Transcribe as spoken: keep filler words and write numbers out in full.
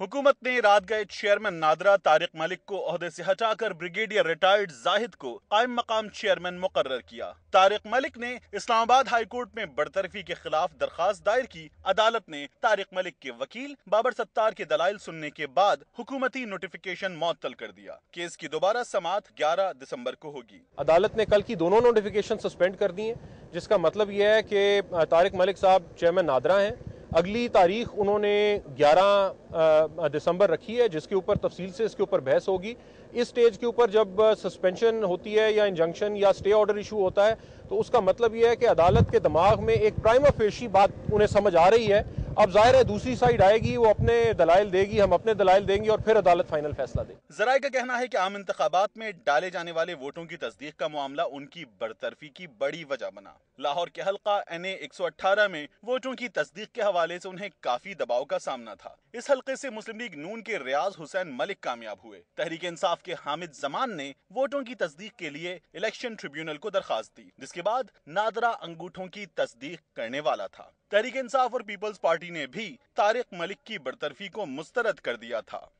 हुकूमत ने रात गए चेयरमैन नादरा तारिक मलिक को ओहदे से हटाकर ब्रिगेडियर रिटायर्ड जाहिद को कायम मकाम चेयरमैन मुकर्रर किया। तारिक मलिक ने इस्लामाबाद हाई कोर्ट में बरतरफी के खिलाफ दरखास्त दायर की। अदालत ने तारिक मलिक के वकील बाबर सत्तार के दलाइल सुनने के बाद हुकूमती नोटिफिकेशन मुअत्तल कर दिया। केस की दोबारा समाअत ग्यारह दिसंबर को होगी। अदालत ने कल की दोनों नोटिफिकेशन सस्पेंड कर दी हैं, जिसका मतलब यह है कि तारिक मलिक साहब चेयरमैन नादरा हैं। अगली तारीख उन्होंने ग्यारह दिसंबर रखी है, जिसके ऊपर तफसील से इसके ऊपर बहस होगी। इस स्टेज के ऊपर जब सस्पेंशन होती है या इंजंक्शन या स्टे ऑर्डर इशू होता है तो उसका मतलब यह है कि अदालत के दिमाग में एक प्राइमा फेशी बात उन्हें समझ आ रही है। अब जाहिर है दूसरी साइड आएगी, वो अपने दलाइल देगी, हम अपने दलाइल देंगे और फिर अदालत फाइनल फैसला देगी। ज़राए का कहना है कि आम इंतखाबात में डाले जाने वाले वोटों की तस्दीक का मामला उनकी बरतरफी की बड़ी वजह बना। लाहौर के हल्का एन ए एक सौ अठारह में वोटों की तस्दीक के हवाले से उन्हें काफी दबाव का सामना था। इस हल्के से मुस्लिम लीग नून के रियाज हुसैन मलिक कामयाब हुए। तहरीक इंसाफ के हामिद जमान ने वोटों की तस्दीक के लिए इलेक्शन ट्रिब्यूनल को दरखास्त दी, जिसके बाद नादरा अंगूठों की तस्दीक करने वाला था। तहरीक इंसाफ और पीपल्स पार्टी ने भी तारिक मलिक की बरतरफी को मुस्तरद कर दिया था।